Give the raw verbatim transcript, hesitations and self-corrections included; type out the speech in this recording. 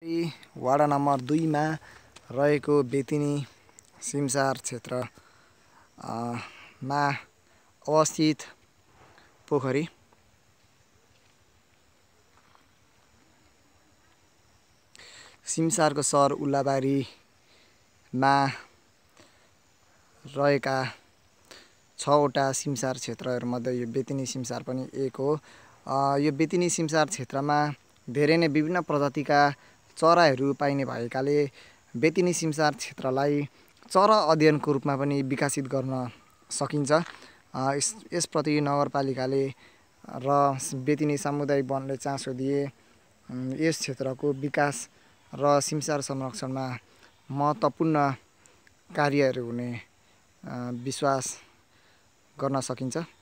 वाडा नम्बर दुई मा रहेको बेतिनी सिमसार क्षेत्र मा अवस्थित पोखरी सिमसारको सहर उर्लाबारी मा रहेका छवटा सिमसार क्षेत्रहरूमध्ये यो बेतिनी सिमसार पनि एक हो। यो बेतिनी सिमसार क्षेत्रमा धेरै नै विभिन्न प्रजातिका चराहरू पाइने भएकाले बेतिनी सिमसार क्षेत्रलाई चरा अध्ययनको रूपमा पनि विकसित गर्न सकिन्छ। यस यसप्रति नगरपालिकाले र बेतिनी सामुदायिक वनले चासो दिए यस क्षेत्रको विकास र सिमसार संरक्षणमा महत्त्वपूर्ण कार्यहरू हुने विश्वास गर्न सकिन्छ।